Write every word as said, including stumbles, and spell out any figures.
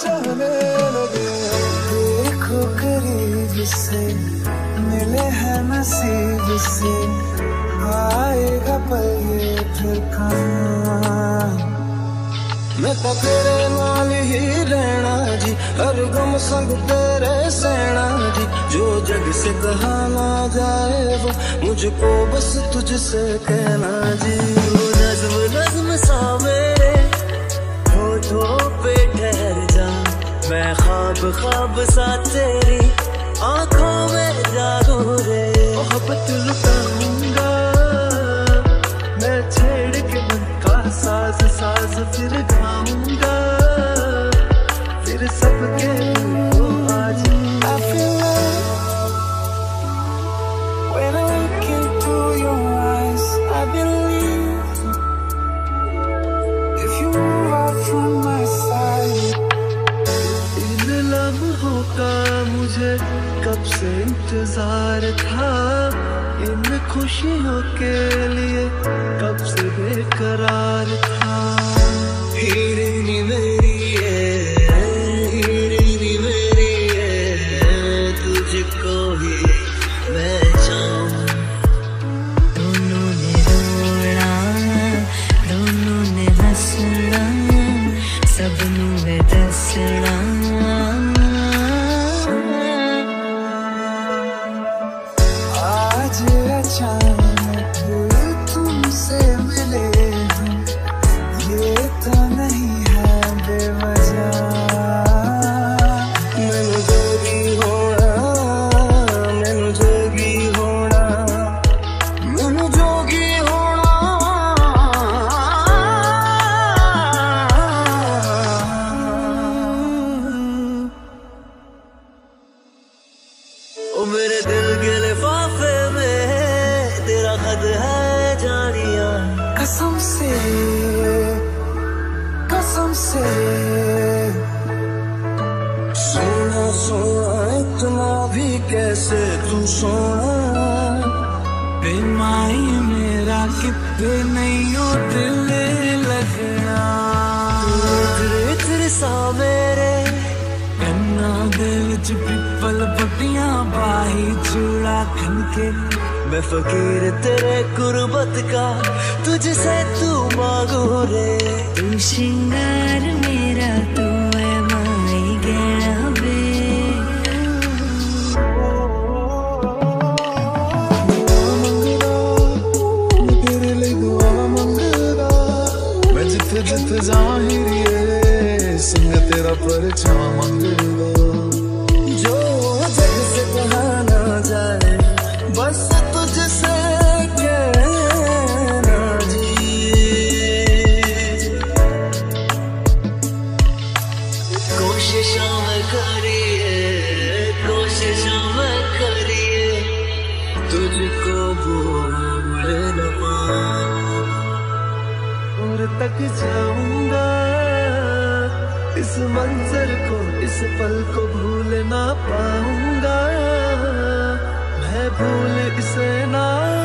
चाहने लगे। देखो करीब से मिले हैं नसीब से, आएगा पल ये फिर कहाँ। मैं तो तेरे नाल ही रहना जी, हर गम संग तेरे सहना जी। जो जग से कहा ना जाए वो मुझको बस तुझसे कहना जी। वो नज़्म नज़्म सा मेरे होठों पे ठहर जा, मैं ख्वाब ख्वाब सा तेरी आंखों में जागू रे। मोहब्बत लुटाऊंगा मैं छेड़ के मन का साज साज, फिर गाऊंगा फिर सबके को आज। I feel like when I look into your eyes, I believe if you move out from my side। इन लम्हों का मुझे कब से इंतजार था, इन खुशियों के लिए कब से बेकरार था। हीरे नी मेरी है, हीरे नी मेरी है, तुझको ही मैं चाहूं। दोनों ने रोना दोनों ने हंसना, सबनू है दसना। आज अचानक तुमसे मिले हम, ये तो नहीं है बेवजह। मैनू जोगी होना, मैनू जोगी होना, मैनू जोगी होना। ओ मेरे दिल के लिफाफे में तेरा खत है जानिया। कसम से कसम से सोना सोना इतना भी कैसे तू सोना। बेमाई मेरा कितने नहीं हो दिल लगना। तेरे तेरे सा मेरे कन्ना दे विच पिपल पट्टियां बाही चूड़ा खनके। मैं फकीर तेरे गुरबत का तुझसे तू मांगू रे। तू श्रृंगार मेरा तू है माई गहना वे। तेरे लिए दुआ मंगदा, मैं जिथे जिथे जाहिर संग तेरा परछा मंगदा। जो जग से कहा ना जाए बस तुझसे कहना जी। कोशिशों में करिए कोशिशों में करिए, तुझको भूल न पाऊं। और तक जाऊंगा इस मंजर को, इस पल को भूल ना पाऊंगा। मैं भूल इसे ना